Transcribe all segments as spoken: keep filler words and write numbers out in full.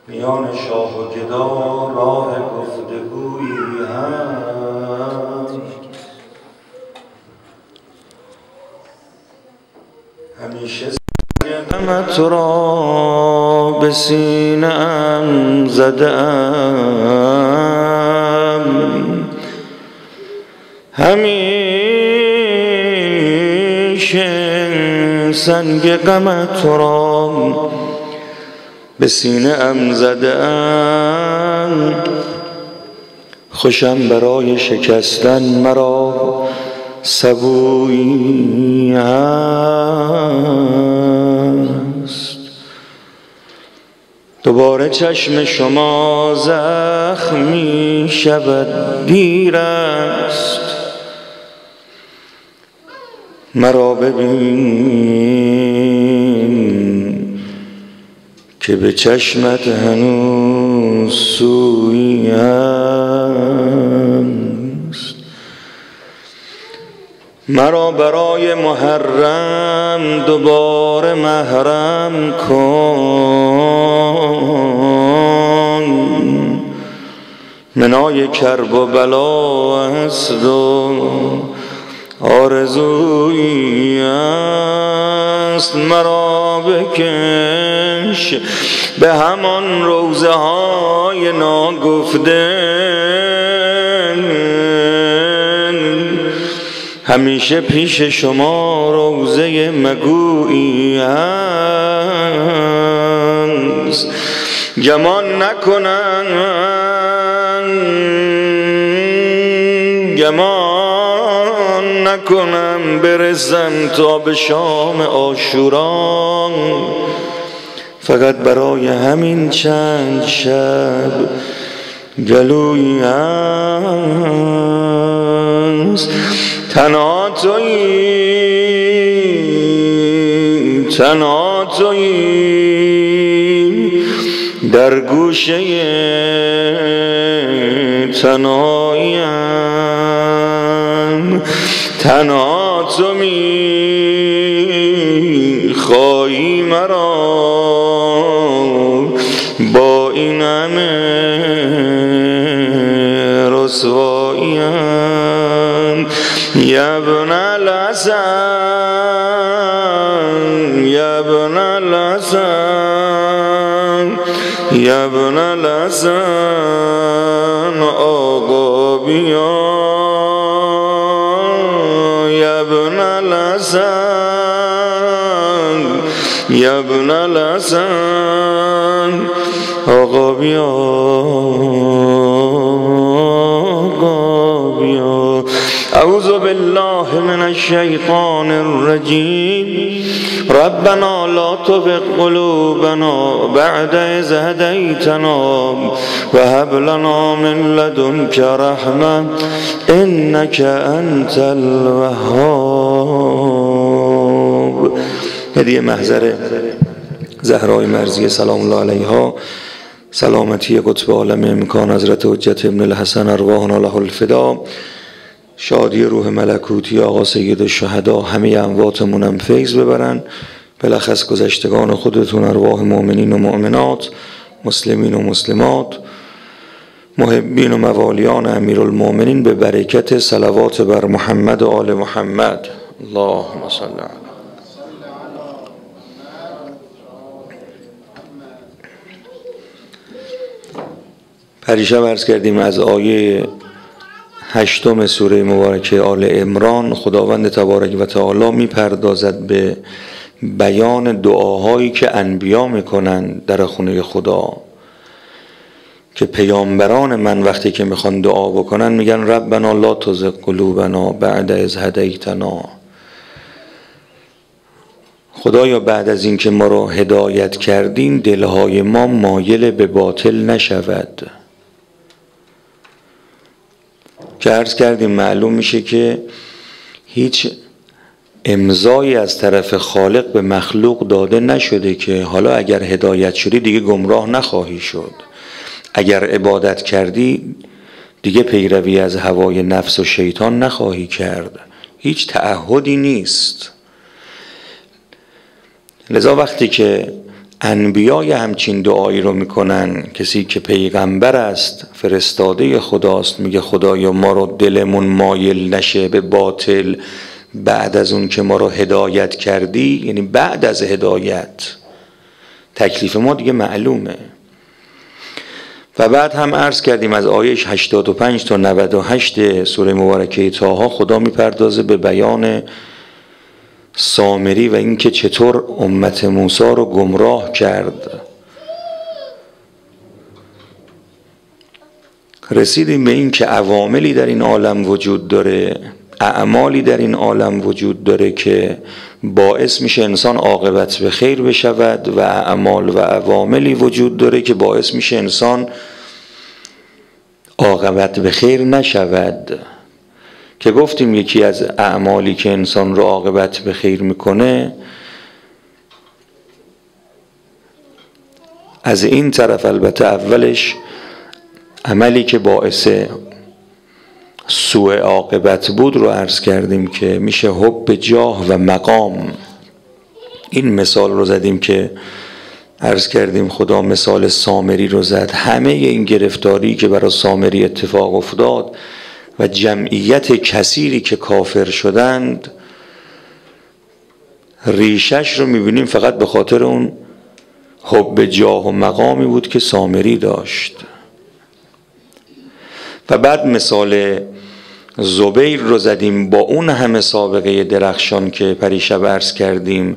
میان شاه و گدا راه گفتگویی هست. همیشه غمت را به سینه‌ام زده‌ام، همیشه سنگ غمت را به سینه‌ام زده‌ام. خوشم برای شکستن مرا سبویی هست. دوباره چشم شما زخم می شود، دیر است مرا ببین که به چشمت هنوز سویی هست. مرا برای محرم دوباره محرم کن، منای کرب و بلا است و آرزویی است. مرا بکش به همان روزه های ناگفته، همیشه پیش شما روزه مگویی هست. گمان نکنم گمان نکنم برسم تا به شام عاشورا، فقط برای همین چند شب گلویی هست. تنها تویی تنها تویی در گوشه تنهاییم، تنها تو می خواهی مرا با این همه رسواییم. یا ابن الحسن یا ابن الحسن یا ابن الحسن آقا بیا، یا ابن الحسن یا ابن الحسن آقا بیا، آقا بیا. اعوذ بالله من الشیطان الرجیم. ربنا لا تزغ قلوبنا بعد إذ هديتنا وهب لنا من لدنك رحمة إنك أنت الوهاب. هدیه محضر زهرای مرضیه سلام الله علیها، سلامتی قطب عالم امکان حضرت حجت ابن الحسن ارواحنا له الفدا، شادی روح ملکوتی آقا سید الشهدا، همه امواتمونم فیض ببرن، بلخص گذشتگان خودتون، ارواح مؤمنین و مؤمنات، مسلمین و مسلمات، محبین و موالیان امیرالمؤمنین، به برکت صلوات بر محمد و آل محمد. اللهم صل علی. پریشب عرض کردیم از آیه هشتم سوره مبارکه آل عمران خداوند تبارک و تعالی میپردازد به بیان دعاهایی که انبیا میکنن در خونه خدا، که پیامبران من وقتی که میخوان دعا بکنن میگن ربنا لا تزغ قلوبنا بعد اذ هدیتنا. خدایا بعد از این که ما رو هدایت کردین دلهای ما مایل به باطل نشود. که عرض کردیم معلوم میشه که هیچ امضایی از طرف خالق به مخلوق داده نشده که حالا اگر هدایت شدی دیگه گمراه نخواهی شد، اگر عبادت کردی دیگه پیروی از هوای نفس و شیطان نخواهی کرد. هیچ تعهدی نیست. لذا وقتی که انبیای همچین دعایی رو میکنن. کسی که پیغمبر است، فرستاده خداست، میگه خدایا ما رو دلمون مایل نشه به باطل بعد از اون که ما رو هدایت کردی. یعنی بعد از هدایت تکلیف ما دیگه معلومه. و بعد هم عرض کردیم از آیه هشتاد و پنج تا نود و هشت سوره مبارکه طه خدا میپردازه به بیان سامری و اینکه چطور امت موسی رو گمراه کرد. رسیدیم به این که عواملی در این عالم وجود داره، اعمالی در این عالم وجود داره که باعث میشه انسان عاقبت به خیر بشود و اعمال و عواملی وجود داره که باعث میشه انسان عاقبت به خیر نشود. که گفتیم یکی از اعمالی که انسان رو عاقبت به خیر میکنه از این طرف، البته اولش عملی که باعث سوء عاقبت بود رو عرض کردیم که میشه حب جاه و مقام. این مثال رو زدیم که عرض کردیم خدا مثال سامری رو زد. همه این گرفتاری که برای سامری اتفاق افتاد و جمعیت کثیری که کافر شدند، ریشش رو میبینیم فقط به خاطر اون حب جاه و مقامی بود که سامری داشت. و بعد مثال زبیر رو زدیم با اون همه سابقه درخشان که پریشب عرض کردیم،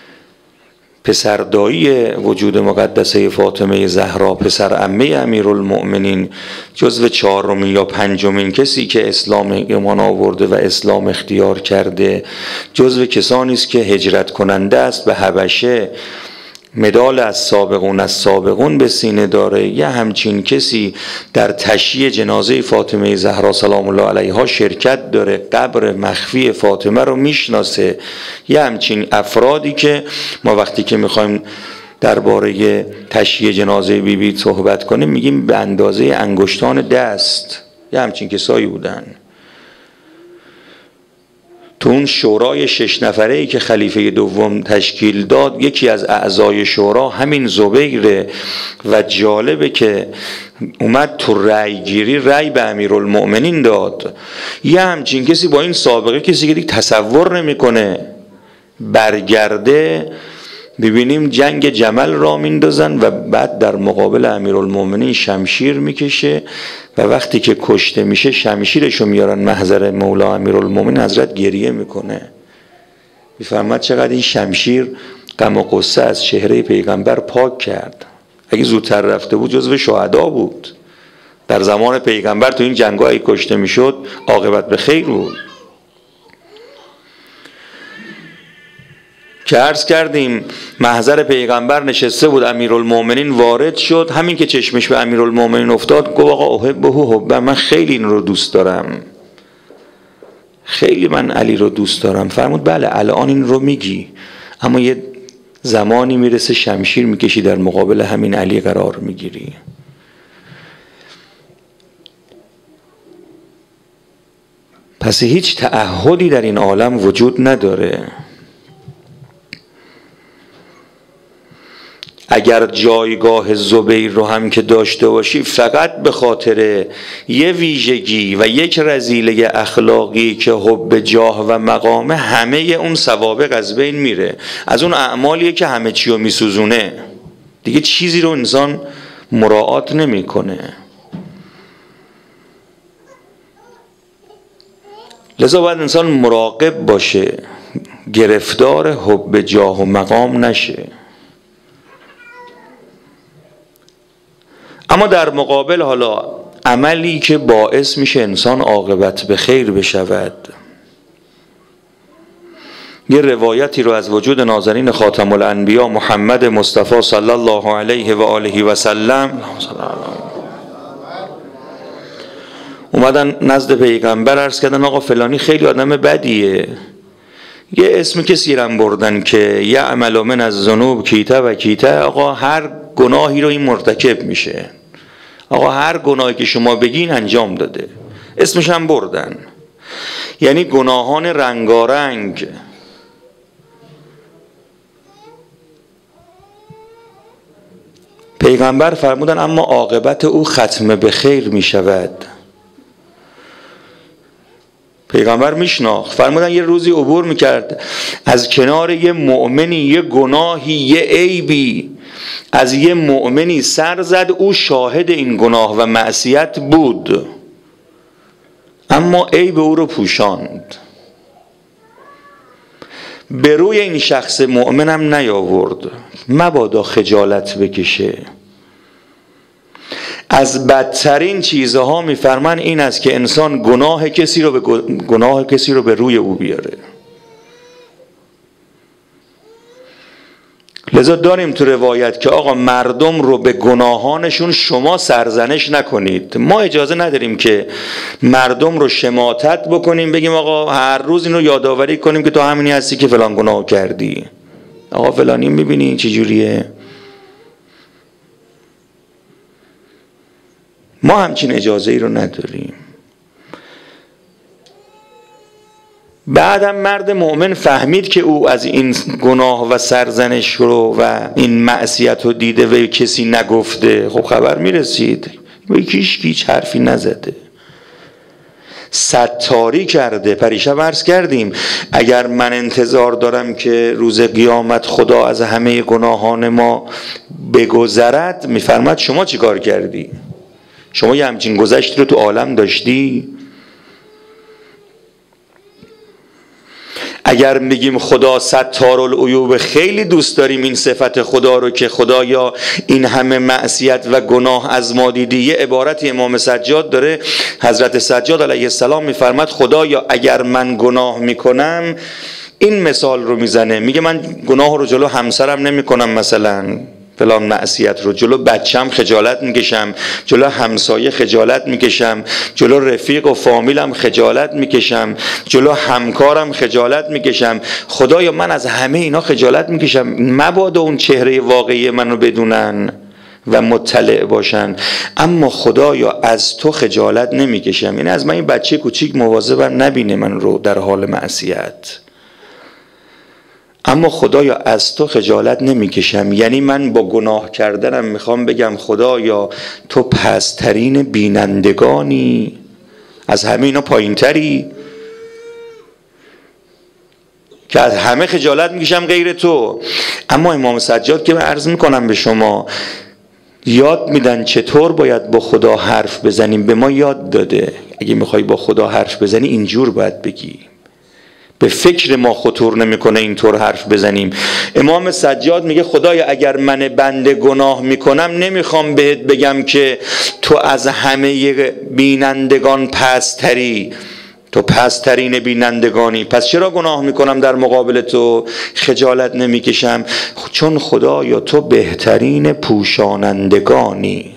پسردایی وجود مقدسه فاطمه زهرا، پسر عمه امیرالمؤمنین، جزو چهارمین یا پنجمین کسی که اسلام ایمان آورده و اسلام اختیار کرده، جزو کسانی است که هجرت کننده است به حبشه، مدال از سابقون از سابقون به سینه داره. یه همچین کسی در تشییع جنازه فاطمه زهرا سلام الله علیها شرکت داره، قبر مخفی فاطمه رو میشناسه. یه همچین افرادی که ما وقتی که میخوایم درباره تشییع جنازه بیبی بی صحبت کنیم میگیم به اندازه انگشتان دست. یه همچین کسایی بودن. تو اون شورای شش نفره‌ای که خلیفه دوم تشکیل داد، یکی از اعضای شورا همین زبیره. و جالبه که اومد تو رأی گیری رأی به امیرالمؤمنین داد. یه همچین کسی با این سابقه، کسی که دیگه تصور نمیکنه برگرده، ببینیم جنگ جمل را میندازن و بعد در مقابل امیرالمؤمنین شمشیر میکشه و وقتی که کشته میشه شمشیرشو میارن محضر مولا امیرالمؤمنین، حضرت گریه میکنه، میفرماد چقدر این شمشیر غم و غصه از چهره پیغمبر پاک کرد. اگه زودتر رفته بود جزو شهدا بود. در زمان پیغمبر تو این جنگایی کشته میشد عاقبت به خیر بود. که عرض کردیم محضر پیغمبر نشسته بود، امیرالمؤمنین وارد شد، همین که چشمش به امیرالمؤمنین افتاد گفت آقا احبه حبا، من خیلی این رو دوست دارم، خیلی من علی رو دوست دارم. فرمود بله الان این رو میگی، اما یه زمانی میرسه شمشیر میکشی در مقابل همین علی قرار میگیری. پس هیچ تعهدی در این عالم وجود نداره. اگر جایگاه زبیر رو هم که داشته باشی فقط به خاطر یه ویژگی و یک رذیله اخلاقی که حب جاه و مقامه، همه اون سوابق از بین میره. از اون اعمالیه که همه چی رو میسوزونه، دیگه چیزی رو انسان مراعات نمیکنه. لذا باید انسان مراقب باشه گرفتار حب جاه و مقام نشه. اما در مقابل حالا عملی که باعث میشه انسان عاقبت به خیر بشود، یه روایتی رو از وجود ناظرین خاتم الانبیا محمد مصطفی صلی الله علیه و آله و سلم اومدن نزد پیغمبر عرض کردن آقا فلانی خیلی آدم بدیه. یه اسم کسی رو بردن که یه عمل من از ذنوب کیته و کیته، آقا هر گناهی رو این مرتکب میشه، آقا هر گناهی که شما بگین انجام داده. اسمش هم بردن، یعنی گناهان رنگارنگ. پیغمبر فرمودن اما عاقبت او ختم به خیر می شود. پیغمبر میشناخت. فرمودن یه روزی عبور میکرد از کنار یه مؤمنی، یه گناهی، یه عیبی از یه مؤمنی سر زد، او شاهد این گناه و معصیت بود اما عیب او رو پوشاند، به روی این شخص مؤمنم نیاورد، مبادا خجالت بکشه. از بدترین چیزها میفرمان این است که انسان گناه کسی رو به گناه کسی رو به روی او بیاره. لذا داریم تو روایت که آقا مردم رو به گناهانشون شما سرزنش نکنید. ما اجازه نداریم که مردم رو شماتت بکنیم، بگیم آقا هر روز اینو یادآوری کنیم که تو همینی هستی که فلان گناه کردی، آقا فلانی میبینی چه جوریه. ما همچین اجازه ای رو نداریم. بعدم مرد مؤمن فهمید که او از این گناه و سرزنش رو و این معصیت رو دیده و کسی نگفته. خب خبر میرسید و کیش هیچ حرفی نزده، ستاری کرده. پریشب عرض کردیم اگر من انتظار دارم که روز قیامت خدا از همه گناهان ما بگذرد، میفرماد شما چی کار کردی؟ شما یه همچین گذشتی رو تو عالم داشتی؟ اگر میگیم خدا ستارالعیوب، خیلی دوست داریم این صفت خدا رو که خدایا این همه معصیت و گناه از ما دیدی. یه عبارت امام سجاد داره، حضرت سجاد علیه السلام میفرماد خدایا اگر من گناه میکنم، این مثال رو میزنه، میگه من گناه رو جلو همسرم نمیکنم، مثلا فلان معصیت رو جلو بچم خجالت میکشم، جلو همسایه خجالت میکشم، جلو رفیق و فامیلم خجالت میکشم، جلو همکارم خجالت میکشم. خدایا من از همه اینا خجالت میکشم، مبادا اون چهره واقعی منو بدونن و مطلع باشن، اما خدایا از تو خجالت نمیکشم. یعنی از من این بچه کوچیک مواظبم نبینه من رو در حال معصیت، اما خدایا از تو خجالت نمیکشم. یعنی من با گناه کردنم میخوام بگم خدایا تو پسترین بینندگانی، از همه اینا پایین تری که از همه خجالت میکشم غیر تو. اما امام سجاد که من عرض میکنم به شما، یاد میدن چطور باید با خدا حرف بزنیم. به ما یاد داده اگه میخوای با خدا حرف بزنی اینجور باید بگی. به فکر ما خطور نمیکنه اینطور حرف بزنیم. امام سجاد میگه خدایا اگر من بنده گناه میکنم، نمیخوام بهت بگم که تو از همه بینندگان پستری، تو پسترین بینندگانی، پس چرا گناه میکنم در مقابل تو خجالت نمیکشم؟ چون خدایا تو بهترین پوشانندگانی.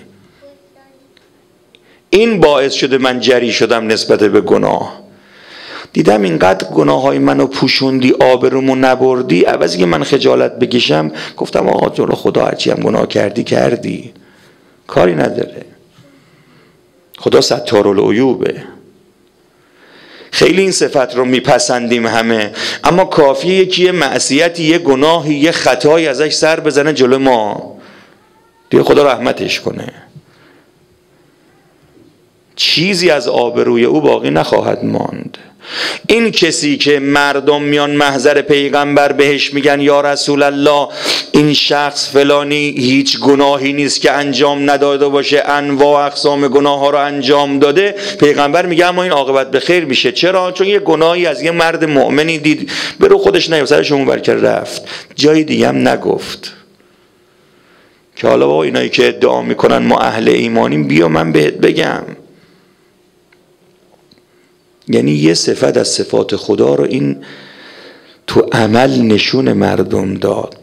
این باعث شده من جری شدم نسبت به گناه. دیدم اینقدر گناه های منو پوشوندی، آبرومو نبردی، عوضی که من خجالت بکشم گفتم آقا جلو خدا هرچی هم گناه کردی کردی، کاری نداره، خدا ستارالعیوبه. خیلی این صفت رو میپسندیم همه، اما کافیه یکی یه معصیتی، یه گناهی، یه خطایی ازش سر بزنه جلو ما، دیگه خدا رحمتش کنه، چیزی از آبروی او باقی نخواهد ماند. این کسی که مردم میان محضر پیغمبر بهش میگن یا رسول الله این شخص فلانی هیچ گناهی نیست که انجام نداده باشه، انواع اقسام گناه ها رو انجام داده، پیغمبر میگه اما این عاقبت به خیر میشه. چرا؟ چون یه گناهی از یه مرد مؤمنی دید، برو خودش نیو سرش اون ور کرد رفت، جای دیگه هم نگفت که حالا با اینایی که ادعا میکنن ما اهل ایمانیم، بیا من بهت بگم. یعنی یه صفت از صفات خدا رو این تو عمل نشون مردم داد.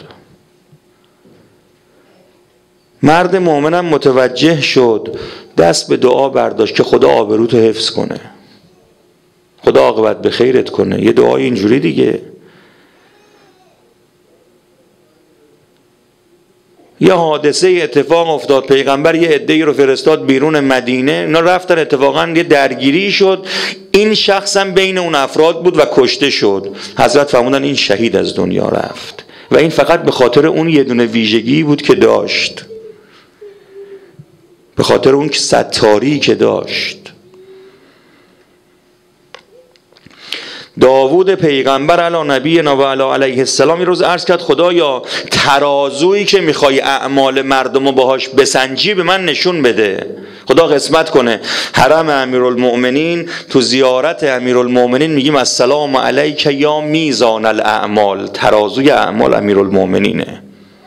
مرد مؤمنم متوجه شد، دست به دعا برداشت که خدا آبروتو حفظ کنه، خدا عاقبت به خیرت کنه. یه دعای اینجوری دیگه. یه حادثه اتفاق افتاد، پیغمبر یه عده‌ای رو فرستاد بیرون مدینه، اینا رفتن، اتفاقا یه درگیری شد، این شخص هم بین اون افراد بود و کشته شد. حضرت فرمودن این شهید از دنیا رفت و این فقط به خاطر اون یه دونه ویژگی بود که داشت. به خاطر اون که ستاری که داشت. داوود پیغمبر علی نبینا و علی علیه السلام یه روز عرض کرد خدایا ترازویی که میخوای اعمال مردم رو باهاش بسنجی به من نشون بده. خدا قسمت کنه حرم امیرالمؤمنین، تو زیارت امیرالمؤمنین میگیم السلام علیک یا میزان الاعمال، ترازوی اعمال امیرالمؤمنینه.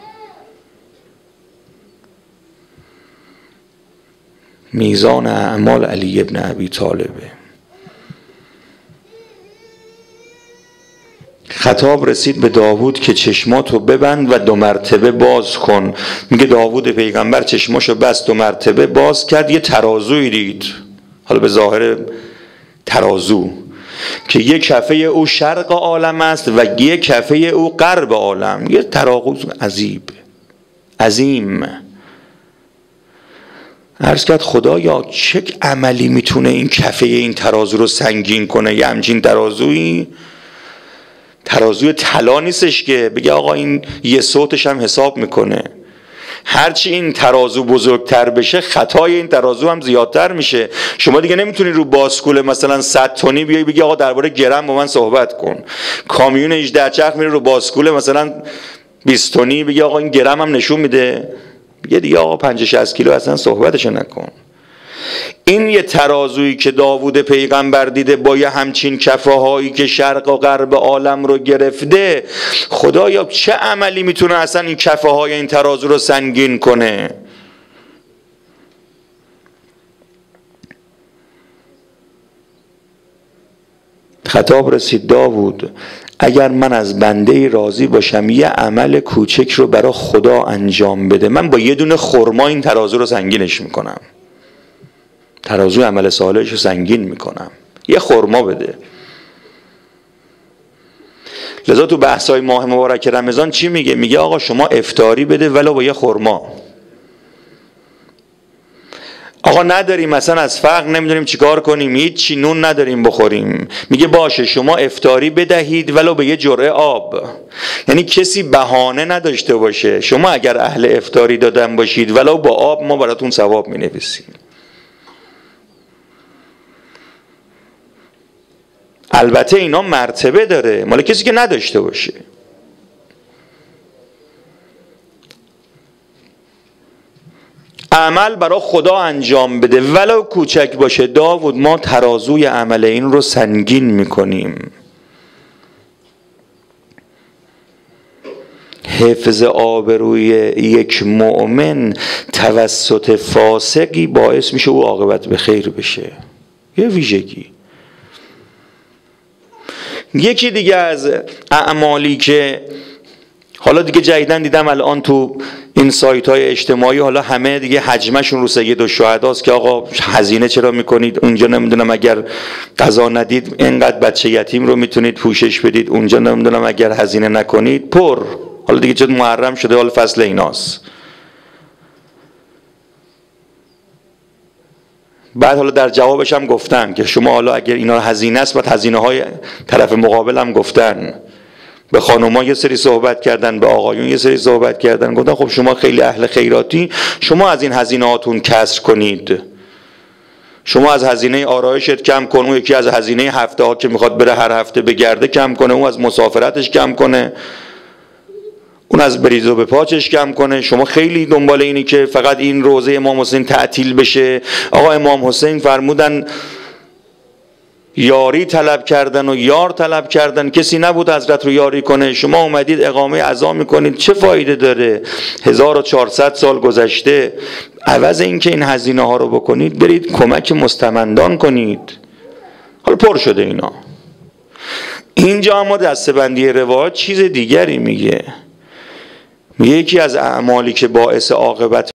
میزان اعمال علی ابن ابی طالبه. خطاب رسید به داوود که چشماتو ببند و دو مرتبه باز کن. میگه داوود پیغمبر چشماشو بست، دو مرتبه باز کرد، یه ترازوی دید، حالا به ظاهر ترازو، که یک کفه او شرق عالم است و یک کفه او غرب عالم. یه ترازو عجیب عظیم. عرض کرد خدایا چه عملی میتونه این کفه این ترازو رو سنگین کنه؟ یه همچین ترازویی، ترازوی طلا نیستش که بگه آقا این یه صوتش هم حساب میکنه. هرچی این ترازو بزرگتر بشه خطای این ترازو هم زیادتر میشه. شما دیگه نمیتونی رو باسکول مثلا صد تنی بیای بگی آقا درباره گرم با من صحبت کن. کامیون هجده چرخ میره رو باسکول مثلا بیست تنی بگی آقا این گرم هم نشون میده، یه دیگه آقا پنجاه شصت کیلو اصلا صحبتش نکن. این یه ترازویی که داوود پیغمبر دیده با یه همچین کفه هایی که شرق و غرب عالم رو گرفته، خدایا چه عملی میتونه اصلا این کفه های این ترازو رو سنگین کنه؟ خطاب رسید داوود اگر من از بنده راضی باشم یه عمل کوچک رو برای خدا انجام بده، من با یه دونه خرما این ترازو رو سنگینش میکنم. ترازوی عمل صالحش رو سنگین میکنم، یه خرما بده. لذا تو بحثای ماه مبارک رمضان چی میگه؟ میگه آقا شما افطاری بده ولو با یه خرما. آقا نداریم مثلا از فقر نمیدونیم چیکار کنیم، هیچ نون نداریم بخوریم، میگه باشه شما افطاری بدهید ولو به یه جرعه آب. یعنی کسی بهانه نداشته باشه. شما اگر اهل افطاری دادن باشید ولو با آب ما براتون ثواب مینویسیم. البته اینا مرتبه داره، مال کسی که نداشته باشه. عمل برای خدا انجام بده ولو کوچک باشه. داوود ما ترازوی عمل این رو سنگین میکنیم. حفظ آبروی یک مؤمن توسط فاسقی باعث میشه او عاقبت به خیر بشه. یه ویژگی. یکی دیگه از اعمالی که حالا دیگه جدیدن دیدم الان تو این سایت های اجتماعی، حالا همه دیگه حجمشون رو سید الشهداست که آقا هزینه چرا میکنید اونجا، نمیدونم اگر غذا ندید اینقدر بچه یتیم رو میتونید پوشش بدید اونجا، نمیدونم اگر هزینه نکنید پر. حالا دیگه چون محرم شده حالا فصل ایناست. بعد حالا در جوابش هم گفتن که شما حالا اگر اینا هزینه است، بعد هزینه های طرف مقابل هم گفتن. به خانوما یه سری صحبت کردن، به آقایون یه سری صحبت کردن، گفتن خب شما خیلی اهل خیراتی، شما از این هزینه هاتون کسر کنید. شما از هزینه آرایشت کم کن، اون یکی از هزینه هفته ها که میخواد بره هر هفته بگرده کم کنه، اون از مسافرتش کم کنه، اون از بریز و به پاچش کم کنه. شما خیلی دنبال اینی که فقط این روزه امام حسین تعطیل بشه. آقا امام حسین فرمودن یاری طلب کردن و یار طلب کردن، کسی نبود حضرت رو یاری کنه. شما اومدید اقامه عزا میکنید، چه فایده داره؟ هزار و چهارصد سال گذشته. عوض این که این هزینه ها رو بکنید برید کمک مستمندان کنید. حالا پر شده اینا. اینجا اما دسته‌بندی روایات چیز دیگری میگه. یکی از اعمالی که باعث عاقبت